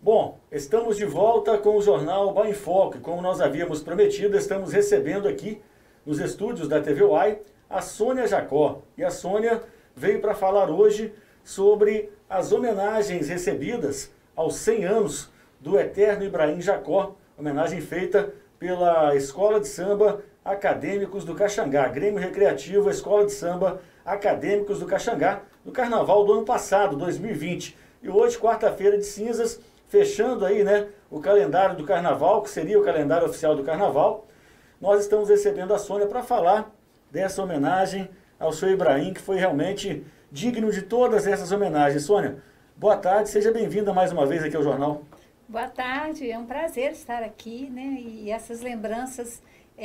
Bom, estamos de volta com o Jornal Bahia em Foco. Como nós havíamos prometido, estamos recebendo aqui nos estúdios da TV Uai a Sônia Jacó. E a Sônia veio para falar hoje sobre as homenagens recebidas aos 100 anos do eterno Ibrahim Jacó, homenagem feita pela Escola de Samba Acadêmicos do Caxangá, Grêmio Recreativo Escola de Samba Acadêmicos do Caxangá, no Carnaval do ano passado, 2020. E hoje, quarta-feira de cinzas, fechando aí, né, o calendário do Carnaval, que seria o calendário oficial do Carnaval, nós estamos recebendo a Sônia para falar dessa homenagem ao seu Ibrahim, que foi realmente digno de todas essas homenagens. Sônia, boa tarde, seja bem-vinda mais uma vez aqui ao Jornal. Boa tarde, é um prazer estar aqui, né? E essas lembranças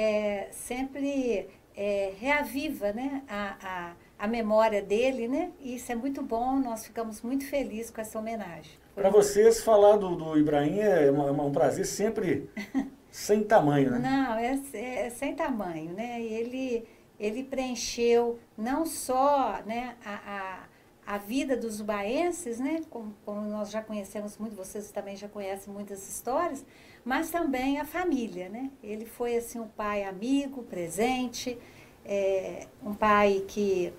sempre reaviva, né? A memória dele, né? E isso é muito bom, nós ficamos muito felizes com essa homenagem. Para vocês, falar do Ibrahim é um prazer sempre sem tamanho, né? Não, é sem tamanho, né? Ele preencheu não só, né, a vida dos ubaenses, né, como nós já conhecemos muito, vocês também já conhecem muitas histórias, mas também a família, né? Ele foi assim um pai amigo, presente, um pai que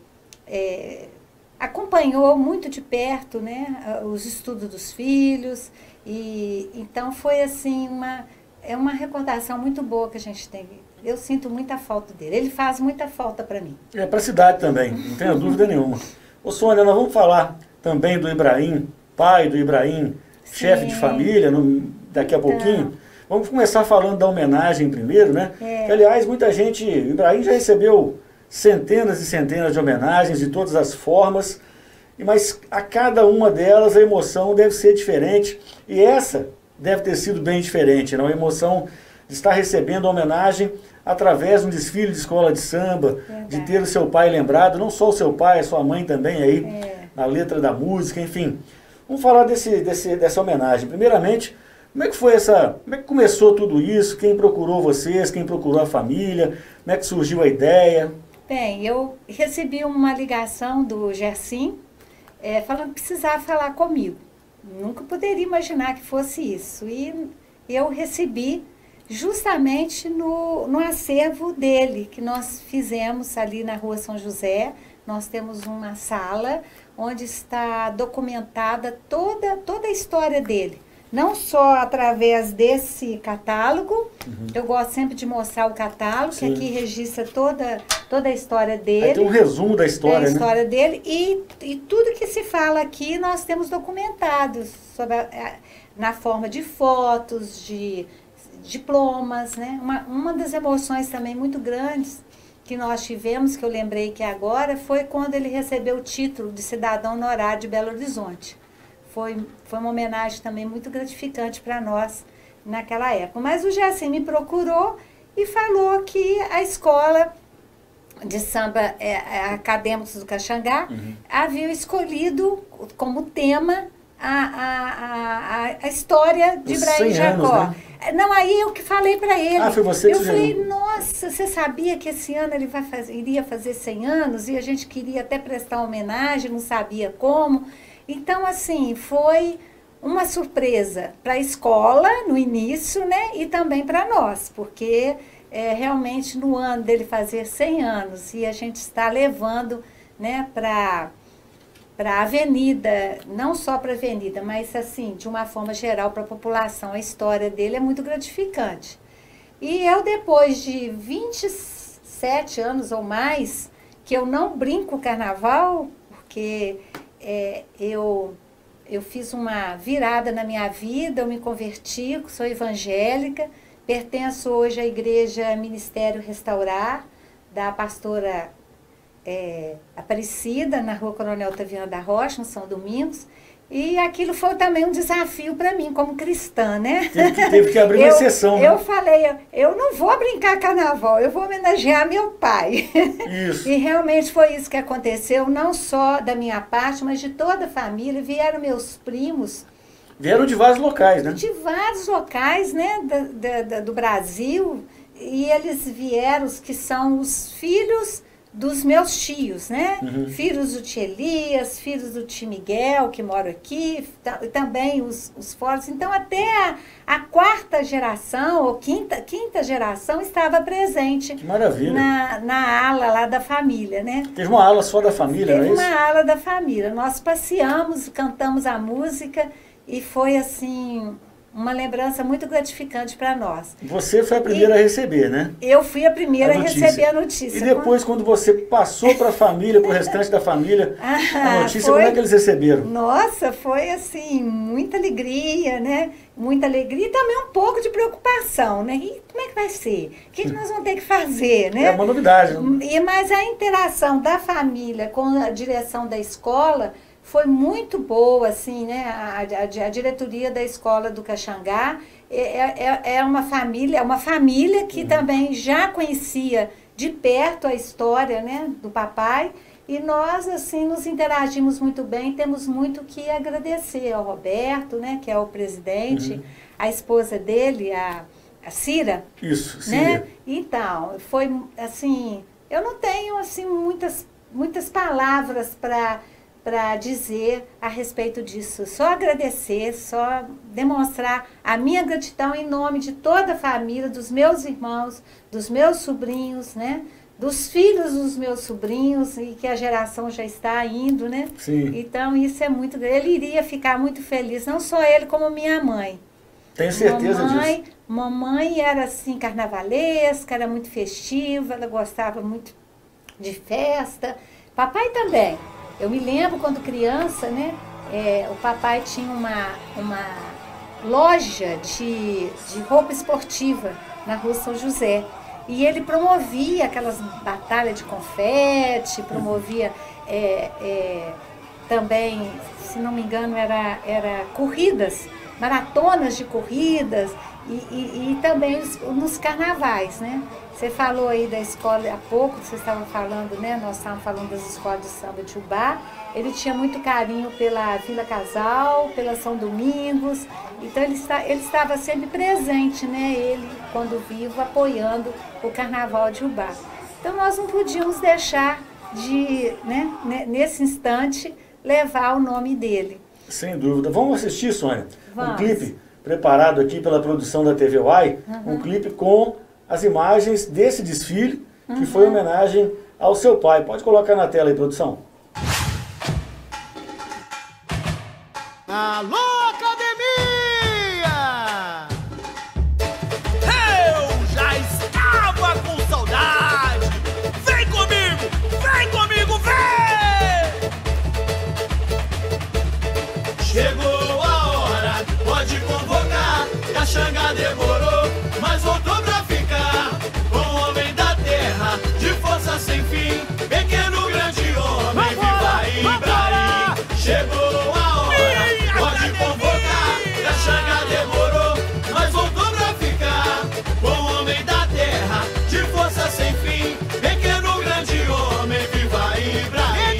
acompanhou muito de perto, né, os estudos dos filhos, e então foi assim uma recordação muito boa que a gente tem. Eu sinto muita falta dele, ele faz muita falta para mim. Para a cidade também, não tenho dúvida nenhuma. Ô Sônia, nós vamos falar também do Ibrahim, pai do Ibrahim, chefe de família, daqui a pouquinho. Vamos começar falando da homenagem primeiro, né? Que, aliás, muita gente, o Ibrahim já recebeu centenas e centenas de homenagens de todas as formas, mas a cada uma delas a emoção deve ser diferente, e essa deve ter sido bem diferente, não? A emoção de estar recebendo a homenagem através de um desfile de escola de samba, de ter o seu pai lembrado, não só o seu pai, a sua mãe também aí, na letra da música, enfim. Vamos falar dessa homenagem. Primeiramente, como é que começou tudo isso? Quem procurou vocês? Quem procurou a família? Como é que surgiu a ideia? Bem, eu recebi uma ligação do Gersim, falando que precisava falar comigo. Nunca poderia imaginar que fosse isso. E eu recebi justamente no acervo dele, que nós fizemos ali na Rua São José. Nós temos uma sala onde está documentada toda a história dele. Não só através desse catálogo, eu gosto sempre de mostrar o catálogo, que aqui registra toda a história dele. Aí tem um resumo da história, né? História dele, e tudo que se fala aqui nós temos documentado, na forma de fotos, de diplomas, né? Uma das emoções também muito grandes que nós tivemos, que eu lembrei que agora, foi quando ele recebeu o título de cidadão honorário de Belo Horizonte. Foi uma homenagem também muito gratificante para nós naquela época. Mas o Gersim me procurou e falou que a escola de samba Acadêmicos do Caxangá havia escolhido como tema a história de Ibrahim Jacó. Né? Não, aí eu que falei para ele. Foi você que falei, nossa, você sabia que esse ano ele iria fazer 100 anos e a gente queria até prestar homenagem, não sabia como. Então, assim, foi uma surpresa para a escola no início, né? E também para nós, porque realmente no ano dele fazer 100 anos e a gente está levando, né, para a avenida, não só para a avenida, mas assim, de uma forma geral para a população, a história dele é muito gratificante. E eu, depois de 27 anos ou mais, que eu não brinco o carnaval, porque eu fiz uma virada na minha vida, eu me converti, sou evangélica, pertenço hoje à Igreja Ministério Restaurar, da pastora Aparecida, na Rua Coronel Otaviano da Rocha, no São Domingos, e aquilo foi também um desafio para mim, como cristã, né? Teve que abrir uma exceção, né? Eu falei, eu não vou brincar carnaval, eu vou homenagear meu pai. Isso. E realmente foi isso que aconteceu, não só da minha parte, mas de toda a família. Vieram meus primos. Vieram de vários locais, né? De vários locais, né, do Brasil, e eles vieram, que são os filhos dos meus tios, né? Filhos do tio Elias, filhos do tio Miguel, que mora aqui, também os Fortes. Então, até a quarta geração, ou quinta geração, estava presente. Que maravilha. Na ala lá da família, né? Teve uma ala só da família, não é isso? Teve uma ala da família. Nós passeamos, cantamos a música e foi, assim, uma lembrança muito gratificante para nós. Você foi a primeira a receber, né? Eu fui a primeira a receber a notícia. E depois, quando você passou para a família, para o restante da família, a notícia, como é que eles receberam? Nossa, foi assim, muita alegria, né? Muita alegria e também um pouco de preocupação, né? E como é que vai ser? O que nós vamos ter que fazer, né? É uma novidade, né? Mas a interação da família com a direção da escola foi muito boa, assim, né? A diretoria da escola do Caxangá é uma família que também já conhecia de perto a história, né, do papai, e nós, assim, nos interagimos muito bem, temos muito que agradecer ao Roberto, né, que é o presidente, a esposa dele, a Cira. Isso, Cira. Né? Então, foi, assim, eu não tenho, assim, muitas palavras para dizer a respeito disso. Só agradecer, só demonstrar a minha gratidão em nome de toda a família, dos meus irmãos, dos meus sobrinhos, né? Dos filhos dos meus sobrinhos, e que a geração já está indo, né? Sim. Então, isso é muito grande. Ele iria ficar muito feliz, não só ele, como minha mãe. Tenho certeza disso. Mamãe era, assim, carnavalesca, era muito festiva, ela gostava muito de festa. Papai também. Eu me lembro quando criança, né, o papai tinha uma loja de roupa esportiva na Rua São José. E ele promovia aquelas batalhas de confete, promovia também, se não me engano, era corridas, maratonas de corridas e também nos carnavais, né? Você falou aí da escola há pouco, vocês estavam falando, né? Nós estávamos falando das escolas de samba de Ubá. Ele tinha muito carinho pela Vila Casal, pela São Domingos. Então ele estava sempre presente, né? Ele, quando vivo, apoiando o Carnaval de Ubá. Então nós não podíamos deixar de, né, nesse instante, levar o nome dele. Sem dúvida. Vamos assistir, Sônia? Vamos. Um clipe preparado aqui pela produção da TV Uai, um clipe com as imagens desse desfile, que foi homenagem ao seu pai. Pode colocar na tela aí, produção. Alô, academia! Eu já estava com saudade! Vem comigo, vem! Chegou a hora, pode convocar. Caxangá demorou, mas voltou pra ficar. Com o homem da terra, de força sem fim. Pequeno, grande homem, viva Ibrahim. Chegou a hora, pode convocar. Caxangá demorou, mas voltou pra ficar. Com o homem da terra, de força sem fim. Pequeno, grande homem, viva Ibrahim.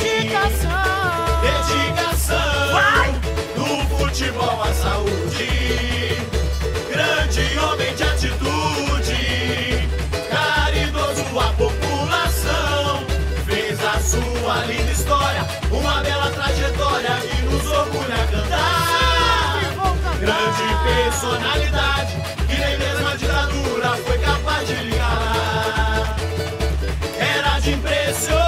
Dedicação, vai! Do futebol à saúde. Grande homem de atitude, caridoso à população. Fez a sua linda história, uma bela trajetória que nos orgulha cantar. Grande personalidade, que nem mesmo a ditadura foi capaz de ligar. Era de impressionar,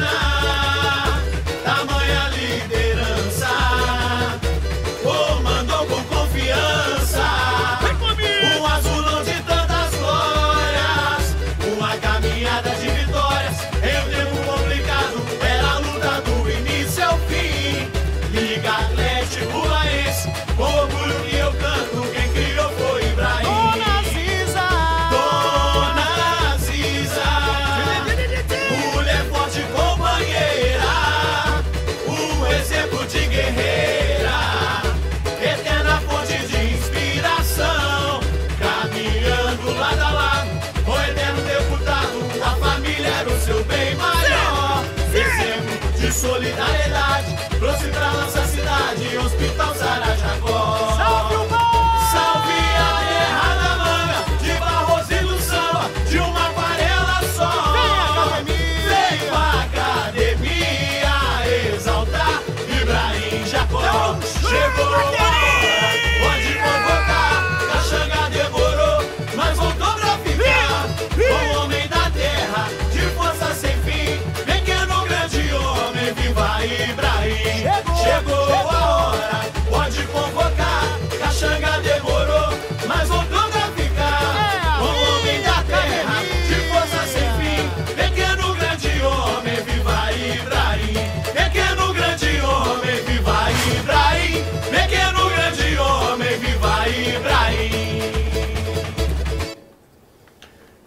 tamanha liderança. Comandou com confiança, um azulão de tantas glórias, uma caminhada de vitórias. Em um tempo complicado, era a luta do início ao fim. Liga Atlético Laense, com orgulho que eu canto, quem criou foi Ibrahim. Dona Ziza, Dona Ziza, mulher forte companheira, um exemplo de guerreira, eterna fonte de inspiração, caminhando lado a lado, o eterno deputado, a família era o seu bem maior. Exemplo de solidariedade, trouxe pra nossa cidade, Hospital Sara Jacó. Salve a terra da manga, de Barroso e do samba, de uma aquarela só. Vem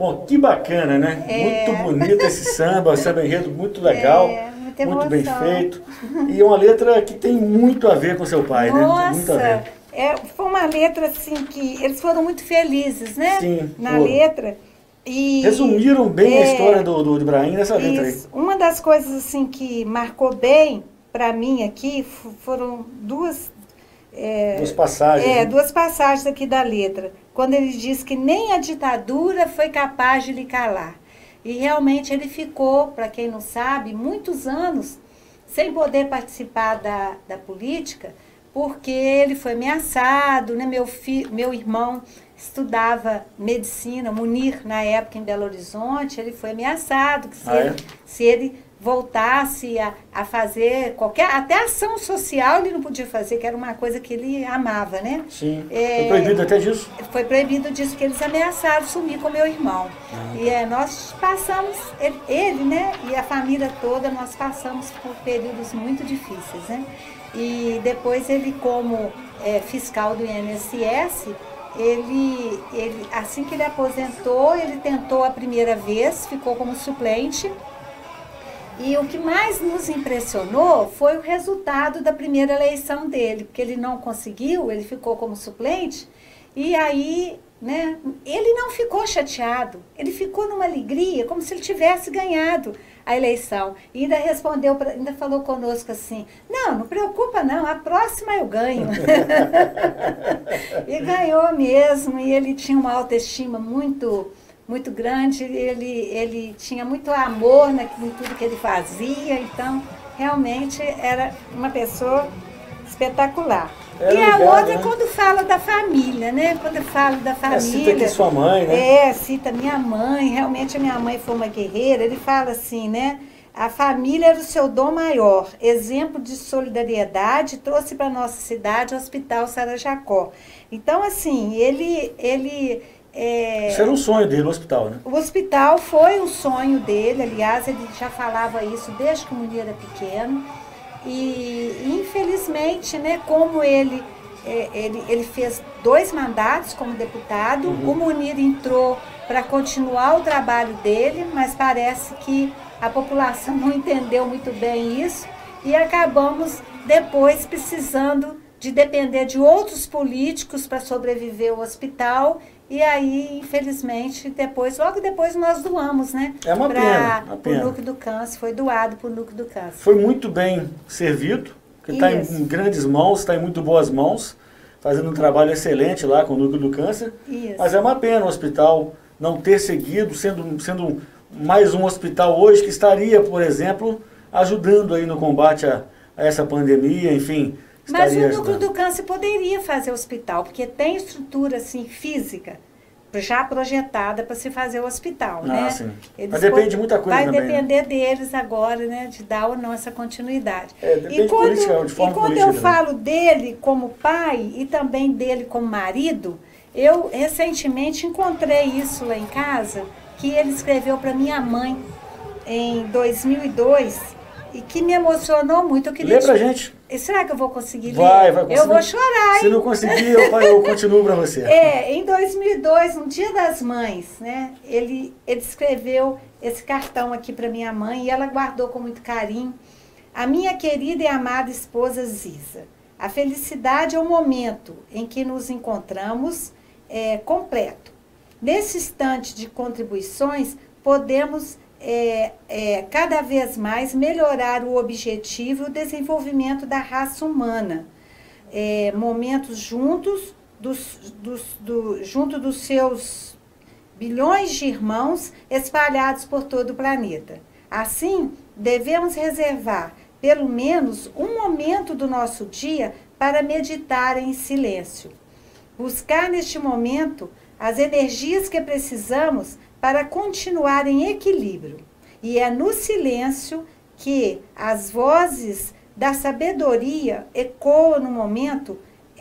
Bom, que bacana, né? Muito bonito esse samba enredo muito legal, muito bem feito. E uma letra que tem muito a ver com seu pai, né? Tem muito a ver. Foi uma letra assim que eles foram muito felizes, né? Sim, na letra. E, resumiram bem a história do Ibrahim nessa letra aí. Uma das coisas assim que marcou bem para mim aqui foram duas passagens. Né? Duas passagens aqui da letra. Quando ele diz que nem a ditadura foi capaz de lhe calar. E realmente ele ficou, para quem não sabe, muitos anos sem poder participar da política, porque ele foi ameaçado, né? Meu irmão estudava medicina, Munir, na época em Belo Horizonte, ele foi ameaçado, que se ele voltasse a fazer até ação social ele não podia fazer, que era uma coisa que ele amava, né? Sim, foi proibido até disso? Foi proibido disso, que eles ameaçaram sumir com meu irmão. E nós passamos, ele, né, e a família toda, nós passamos por períodos muito difíceis, né? E depois ele, como fiscal do INSS, ele, assim que ele aposentou, ele tentou a primeira vez, ficou como suplente. E o que mais nos impressionou foi o resultado da primeira eleição dele, porque ele não conseguiu, ele ficou como suplente, e aí, né, ele não ficou chateado, ele ficou numa alegria, como se ele tivesse ganhado a eleição. E ainda respondeu, ainda falou conosco assim, não preocupa não, a próxima eu ganho. E ganhou mesmo, e ele tinha uma autoestima muito grande, ele tinha muito amor em tudo que ele fazia, então realmente era uma pessoa espetacular. E a outra, né? Quando fala da família, né? Quando fala da família... Cita aqui sua mãe, né? Cita minha mãe, realmente a minha mãe foi uma guerreira, ele fala assim, né? A família era o seu dom maior, exemplo de solidariedade, trouxe para a nossa cidade o Hospital Sara Jacó. Então, assim, isso era um sonho dele, o hospital, né? O hospital foi um sonho dele, aliás, ele já falava isso desde que o Munir era pequeno. E infelizmente, né, como ele fez 2 mandatos como deputado, o Munir entrou para continuar o trabalho dele, mas parece que a população não entendeu muito bem isso e acabamos depois precisando de depender de outros políticos para sobreviver ao hospital. E aí, infelizmente, logo depois nós doamos, né? É uma pena. Para o Núcleo do Câncer, foi doado para o Núcleo do Câncer. Foi muito bem servido, que está em grandes mãos, está em muito boas mãos, fazendo um trabalho excelente lá com o Núcleo do Câncer. Isso. Mas é uma pena o hospital não ter seguido, sendo mais um hospital hoje que estaria, por exemplo, ajudando aí no combate a essa pandemia, enfim... Mas o Núcleo do Câncer poderia fazer hospital, porque tem estrutura assim, física já projetada para se fazer o hospital, né? Sim. Mas depende de muita coisa também. Vai depender deles agora, né? De dar ou não essa continuidade. Depende de forma política. E quando eu falo dele como pai e também dele como marido, eu recentemente encontrei isso lá em casa, que ele escreveu para minha mãe em 2002 e que me emocionou muito. Eu queria Lê pra gente. Será que eu vou conseguir ler? Vai conseguir. Eu vou chorar, hein? Se não conseguir, eu continuo para você. Em 2002, no Dia das Mães, né? Ele escreveu esse cartão aqui para minha mãe e ela guardou com muito carinho. A minha querida e amada esposa Ziza, a felicidade é o momento em que nos encontramos completo. Nesse instante de contribuições, podemos cada vez mais melhorar o objetivo e o desenvolvimento da raça humana. Momentos juntos, junto dos seus bilhões de irmãos espalhados por todo o planeta. Assim, devemos reservar pelo menos um momento do nosso dia para meditar em silêncio. Buscar neste momento as energias que precisamos para continuar em equilíbrio. E é no silêncio que as vozes da sabedoria ecoam no momento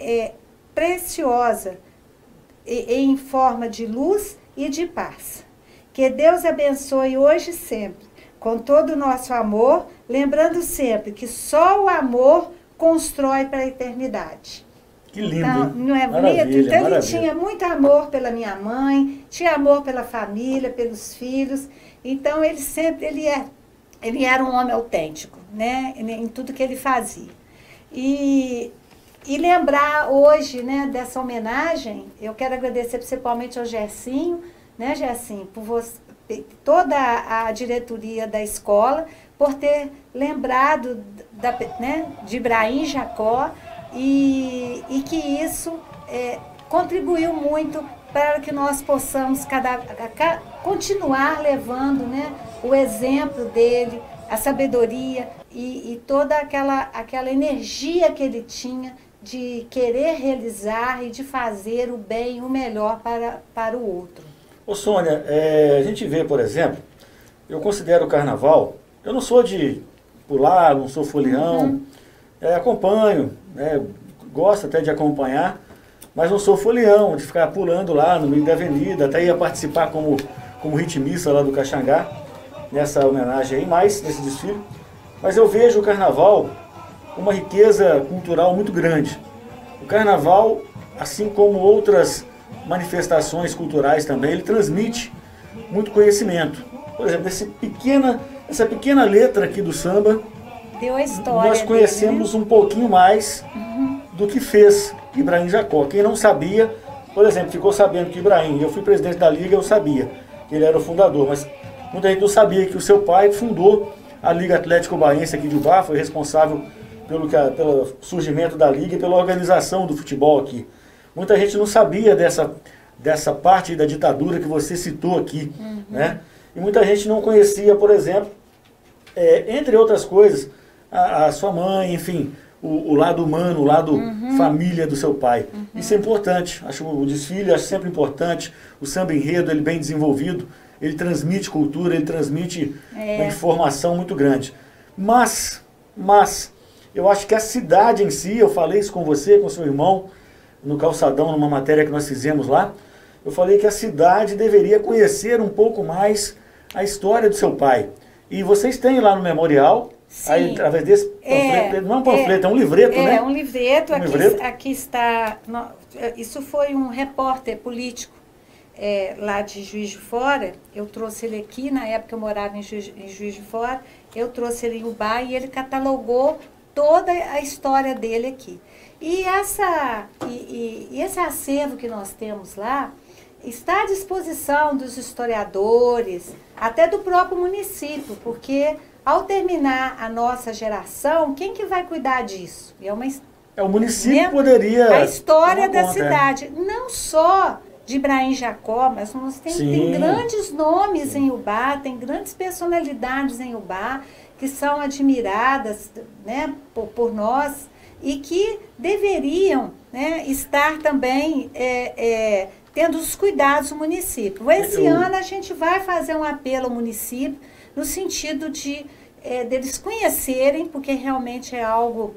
preciosa, em forma de luz e de paz. Que Deus abençoe hoje e sempre, com todo o nosso amor, lembrando sempre que só o amor constrói para a eternidade. Que lindo, então, hein? não é bonito? Maravilha, Então ele maravilha. tinha muito amor pela minha mãe, tinha amor pela família, pelos filhos. Então ele era um homem autêntico, né? Em tudo que ele fazia. E lembrar hoje, né, dessa homenagem, eu quero agradecer principalmente ao Gersinho, né, Gersinho, por você, toda a diretoria da escola, por ter lembrado né, de Ibrahim Jacó, e que isso contribuiu muito para que nós possamos continuar levando, né, o exemplo dele, a sabedoria e toda aquela energia que ele tinha de querer realizar e de fazer o bem e o melhor para o outro. Ô Sônia, a gente vê, por exemplo, eu considero o carnaval, eu não sou de pular, não sou folião, acompanho, né, gosto até de acompanhar, mas não sou folião, de ficar pulando lá no meio da avenida, até ia participar como ritmista lá do Caxangá, nessa homenagem aí, nesse desfile. Mas eu vejo o carnaval uma riqueza cultural muito grande. O carnaval, assim como outras manifestações culturais também, ele transmite muito conhecimento. Por exemplo, essa pequena letra aqui do samba, deu a história nós conhecemos um pouquinho mais do que fez Ibrahim Jacó. Quem não sabia, por exemplo, ficou sabendo que Ibrahim, eu fui presidente da Liga, eu sabia que ele era o fundador, mas muita gente não sabia que o seu pai fundou a Liga Atlético Baiense aqui de Ubá, foi responsável pelo surgimento da Liga e pela organização do futebol aqui. Muita gente não sabia dessa parte da ditadura que você citou aqui, né? E muita gente não conhecia, por exemplo, entre outras coisas, a sua mãe, enfim, o lado humano, o lado família do seu pai. Isso é importante, acho o desfile acho sempre importante, o samba enredo, ele bem desenvolvido, ele transmite cultura, ele transmite uma informação muito grande. Mas, eu acho que a cidade em si, eu falei isso com você, com seu irmão, no Calçadão, numa matéria que nós fizemos lá, eu falei que a cidade deveria conhecer um pouco mais a história do seu pai. E vocês têm lá no memorial, aí, através desse panfleto, não é um panfleto, é um livreto, né? É um livreto, livreto. Aqui está, isso foi um repórter político lá de Juiz de Fora, eu trouxe ele aqui, na época eu morava em Juiz de Fora, eu trouxe ele em Ubá e ele catalogou toda a história dele aqui. E esse acervo que nós temos lá está à disposição dos historiadores, até do próprio município, porque ao terminar a nossa geração, quem que vai cuidar disso? O município poderia... A história da cidade, não só de Ibrahim Jacó, mas nós tem grandes nomes em Ubá, tem grandes personalidades em Ubá, que são admiradas, né, por nós, e que deveriam, né, estar também tendo os cuidados do município. Esse ano a gente vai fazer um apelo ao município no sentido de deles conhecerem, porque realmente é algo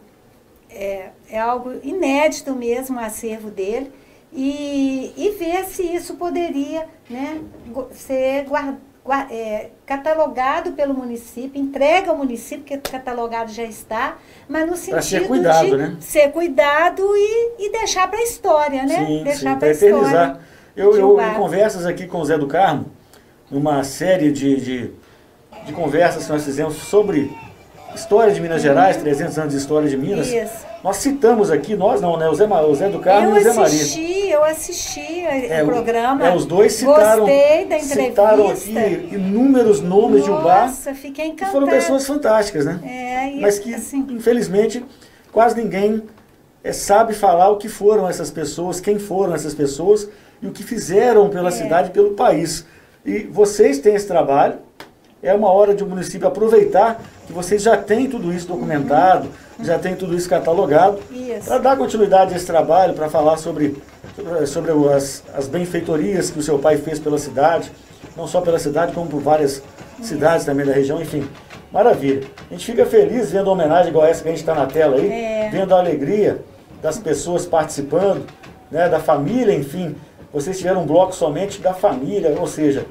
inédito mesmo, o acervo dele, e ver se isso poderia, né, ser catalogado pelo município, entrega ao município, que catalogado já está, mas no sentido ser cuidado, de né? ser cuidado e deixar para a história, né? Sim, deixar para eternizar. Eu em Ubá. conversas aqui com o Zé do Carmo, numa série de conversas que nós fizemos sobre história de Minas Gerais, 300 anos de história de Minas, Isso. nós citamos aqui, nós não, né? O Zé do Carmo e o Zé Maria. Eu assisti o programa. Os dois citaram, Gostei da entrevista. citaram aqui inúmeros nomes de Ubá. Nossa, fiquei encantada. Que foram pessoas fantásticas, né? Mas que, assim, infelizmente, quase ninguém sabe falar o que foram essas pessoas, quem foram essas pessoas e o que fizeram pela cidade e pelo país. E vocês têm esse trabalho, é uma hora de o município aproveitar que vocês já têm tudo isso documentado, já têm tudo isso catalogado, para dar continuidade a esse trabalho, para falar sobre as benfeitorias que o seu pai fez pela cidade, não só pela cidade, como por várias cidades também da região, enfim. Maravilha. A gente fica feliz vendo a homenagem igual essa que a gente está na tela aí, vendo a alegria das pessoas participando, né, da família, enfim. Vocês tiveram um bloco somente da família, ou seja,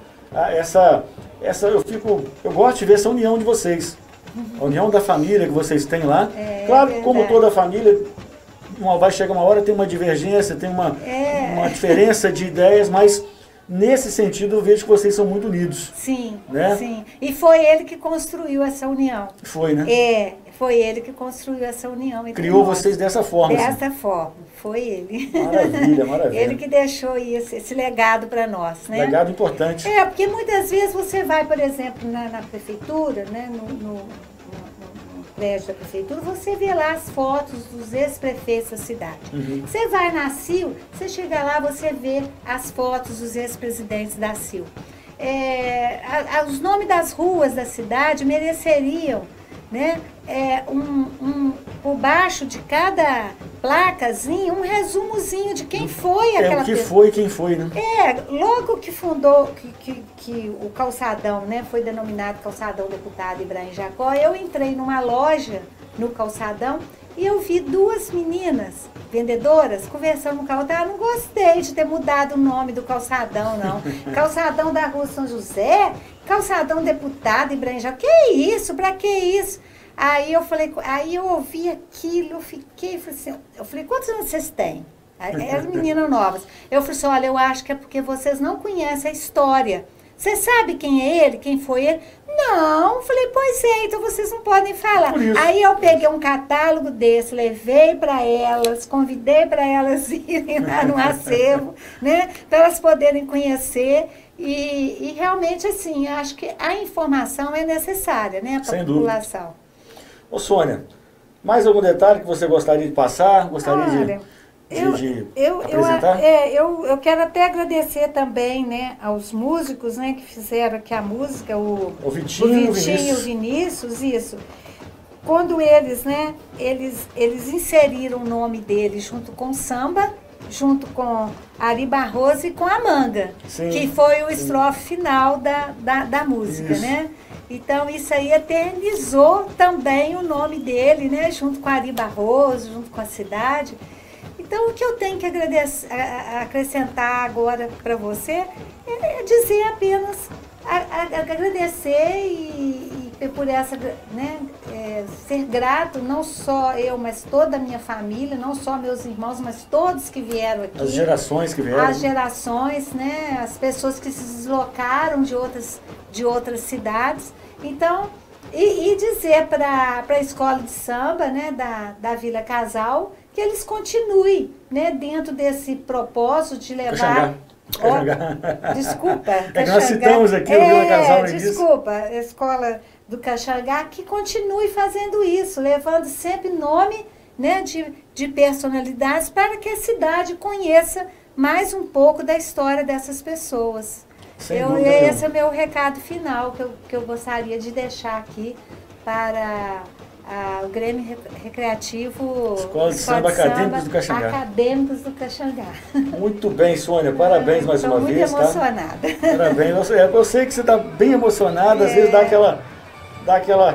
eu gosto de ver essa união de vocês. A união da família que vocês têm lá. Claro, como toda família, vai chegar uma hora, tem uma divergência, tem uma diferença de ideias, mas nesse sentido eu vejo que vocês são muito unidos. Sim, né? sim. E foi ele que construiu essa união. Foi, né? Foi ele que construiu essa união. Criou vocês dessa forma. Dessa forma, foi ele. Maravilha, maravilha. Ele que deixou esse legado para nós, né? Legado importante. Porque muitas vezes você vai, por exemplo, na prefeitura, né, no prédio da prefeitura, você vê lá as fotos dos ex-prefeitos da cidade. Uhum. Você vai na CIL, você chega lá, você vê as fotos dos ex-presidentes da CIL. Os nomes das ruas da cidade mereceriam, né, por baixo de cada placazinha, um resumozinho de quem foi aquela pessoa. Foi quem foi, né? Logo que fundou, que o calçadão, né, foi denominado calçadão Deputado Ibrahim Jacó, eu entrei numa loja no calçadão e eu vi duas meninas vendedoras conversando no calçadão. Não gostei de ter mudado o nome do calçadão, não. Calçadão da Rua São José, calçadão Deputado Ibrahim Jacó. Que isso? Pra que isso? Aí eu ouvi aquilo, eu falei, quantos anos vocês têm? Eram meninas novas. Eu falei assim, olha, eu acho que é porque vocês não conhecem a história. Você sabe quem é ele? Quem foi ele? Não. Falei, pois é, então vocês não podem falar. Aí eu peguei um catálogo desse, levei para elas, convidei para elas irem lá no acervo, né? Para elas poderem conhecer. E realmente, assim, acho que a informação é necessária, né? Para a população. Ô, Sônia, mais algum detalhe que você gostaria de passar? Gostaria de apresentar? Eu quero até agradecer também, né, aos músicos, né, que fizeram aqui a música, o Vitinho e o Vinícius, isso. Quando eles, né, eles inseriram o nome deles junto com o samba, junto com Ari Barroso e com a Manga, sim, que foi o estrofe final da música, isso, né? Então, isso aí eternizou também o nome dele, né? Junto com Ari Barroso, junto com a cidade. Então, o que eu tenho que acrescentar agora para você é dizer apenas, agradecer e por essa, né, ser grato, não só eu, mas toda a minha família, não só meus irmãos, mas todos que vieram aqui. As gerações que vieram. As gerações, né, as pessoas que se deslocaram de outras cidades. Então, e dizer para a escola de samba, né, da Vila Casal, que eles continuem, né, dentro desse propósito de levar... Desculpa. É que nós citamos aqui o Vila Casal. Desculpa, a escola do Caxangá, que continue fazendo isso, levando sempre nome, né, de personalidades para que a cidade conheça mais um pouco da história dessas pessoas. Esse é o meu recado final que eu gostaria de deixar aqui para o Grêmio Recreativo Escola de Samba Acadêmicos do Caxangá. Acadêmicos do Caxangá. Muito bem, Sônia. Parabéns mais uma vez. Estou muito emocionada. Tá? Parabéns. Eu sei que você está bem emocionada, às vezes dá aquela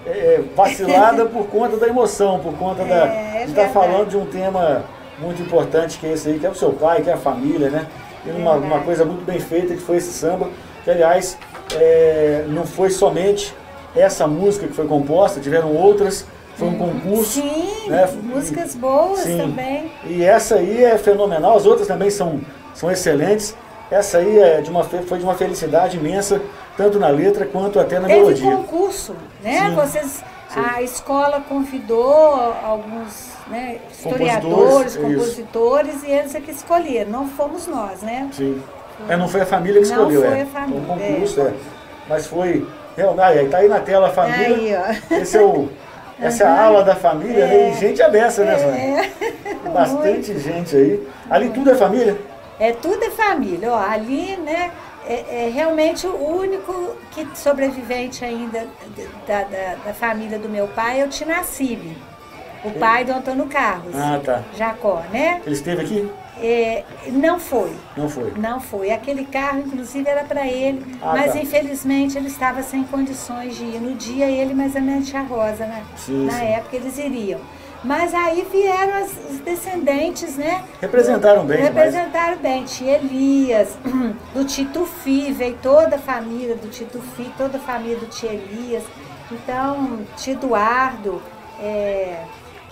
vacilada por conta da emoção, por conta de estar falando de um tema muito importante, que é esse aí, que é o seu pai, que é a família, né? E uma coisa muito bem feita, que foi esse samba, que aliás não foi somente essa música que foi composta, tiveram outras, foi um concurso. Sim, né? músicas boas, sim, também. E essa aí é fenomenal, as outras também são excelentes. Essa aí foi de uma felicidade imensa, tanto na letra quanto até na melodia. Teve concurso, né? Sim. A escola convidou alguns, né, historiadores, compositores, e eles é que escolheram, não fomos nós, né? Sim. Não foi a família que escolheu, não foi a família. Foi um concurso, mas foi... Está aí na tela a família. Aí, essa é a ala da família, né? E gente abessa, né, Sônia? Bastante gente aí. Ali tudo é família? Tudo é família. Ó, ali, né, realmente o único sobrevivente ainda da família do meu pai é o Tinacibe, o pai do Antônio Carlos. Jacó, né? Ele esteve aqui? Não foi. Não foi. Aquele carro, inclusive, era para ele, mas infelizmente ele estava sem condições de ir. No dia ele, mas a minha tia Rosa, né? Na época eles iriam. Mas aí vieram os descendentes, né? Representaram bem. Representaram bem. Tia Elias, do Tito Fi, veio toda a família do Tito Fi, toda a família do Tia Elias. Então, Tio Eduardo,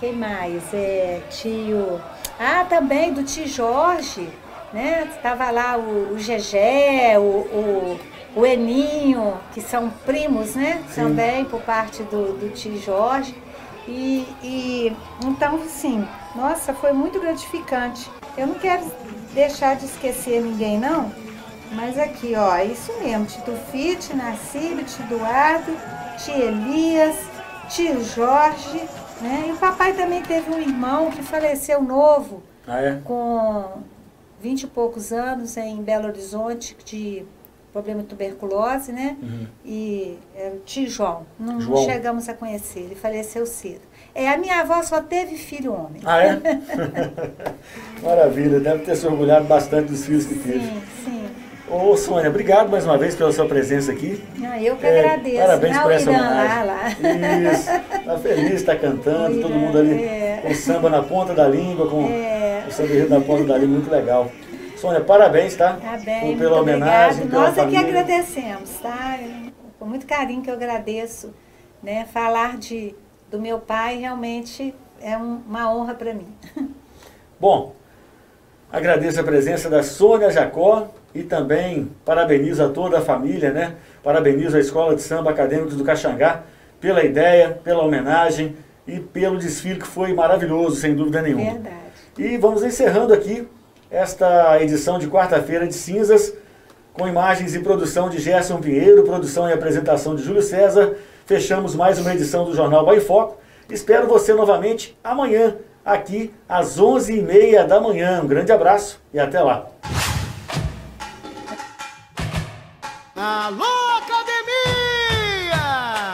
Quem mais? Tio... Ah, também do tio Jorge, né? Estava lá o Gegé, o Eninho, que são primos, né? Sim. Também por parte do tio Jorge. Então, sim, nossa, foi muito gratificante. Eu não quero deixar de esquecer ninguém, não. Mas aqui, ó, é isso mesmo. Tio Fite, Narcibe, tio Eduardo, tio Elias, tio Jorge, né? E o papai também teve um irmão que faleceu novo, com 20 e poucos anos, em Belo Horizonte, de problema de tuberculose, né? E o tio João, não chegamos a conhecer, ele faleceu cedo. A minha avó só teve filho homem. Ah, é? Maravilha, deve ter se orgulhado bastante dos filhos que teve. Sim, sim. Ô, Sônia, obrigado mais uma vez pela sua presença aqui. Eu que agradeço. Parabéns por essa Irã, homenagem. Isso, tá feliz, tá cantando, todo mundo ali com samba na ponta da língua, com o samba na ponta da língua, muito legal. Sônia, parabéns, tá? Tá bem, pela homenagem, pela Nós família. é que agradecemos, tá? Com muito carinho que eu agradeço, né? Falar do meu pai realmente é uma honra para mim. Bom, agradeço a presença da Sônia Jacó e também parabenizo a toda a família, né? Parabenizo a Escola de Samba Acadêmicos do Caxangá pela ideia, pela homenagem e pelo desfile que foi maravilhoso, sem dúvida nenhuma. Verdade. E vamos encerrando aqui esta edição de quarta-feira de cinzas, com imagens e produção de Gerson Pinheiro, produção e apresentação de Júlio César. Fechamos mais uma edição do Jornal Bahia em Foco. Espero você novamente amanhã, aqui às 11h30 da manhã. Um grande abraço e até lá. Alô, academia!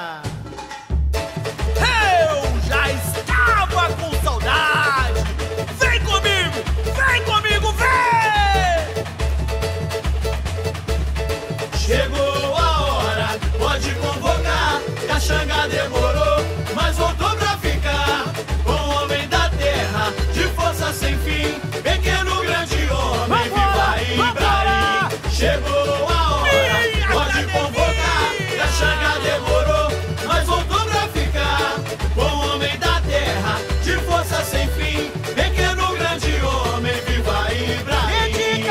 Eu já estava com saudade! Vem comigo, vem! Chegou a hora, pode convocar. Caxangá demorou, mas voltou pra ficar. Com o homem da terra, de força sem fim. Pequeno, grande homem, viva Ibrahim. Chegou a hora, pode convocar. Caxangá demorou, mas voltou pra ficar. Com o homem da terra, de força sem fim. Pequeno, grande homem, viva Ibrahim.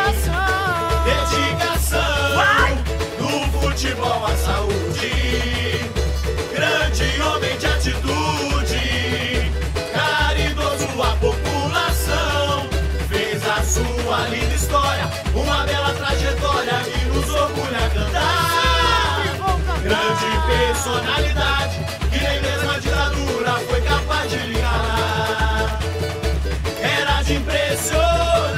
Dedicação, do futebol à saúde. Grande homem de atitude, caridoso à população. Fez a sua linda história, uma bela trajetória que nos orgulha cantar. Grande personalidade, que nem mesmo a ditadura foi capaz de lhe calar. Era de impressionar,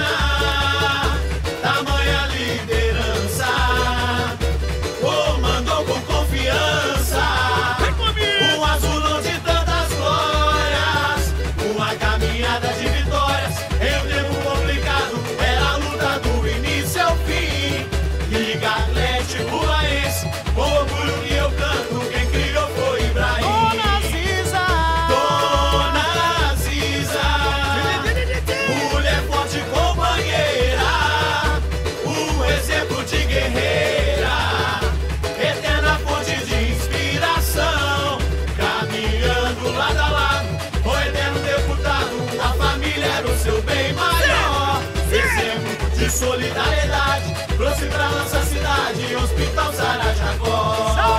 tamanha liderança. Comandou com confiança, um azulão de tantas glórias, uma caminhada de vitórias. Em um tempo complicado, era a luta do início ao fim. Liga Atlético Goianiense, com orgulho que eu canto, quem criou foi Ibrahim. Dona Ziza, mulher forte companheira, um exemplo de guerreira, eterna fonte de inspiração. Caminhando lado a lado, o eterno deputado, a família era o seu bem maior. Exemplo de solidariedade, trouxe pra nossa cidade Hospital Sara Jacó.